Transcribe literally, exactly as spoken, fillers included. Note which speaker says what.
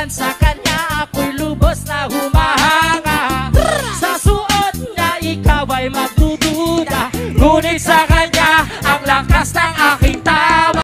Speaker 1: Dahil sa kanya ako'y lubos na humahanga. Sa suot niya ikaw ay magdududa, ngunit sa kanya ang lakas ng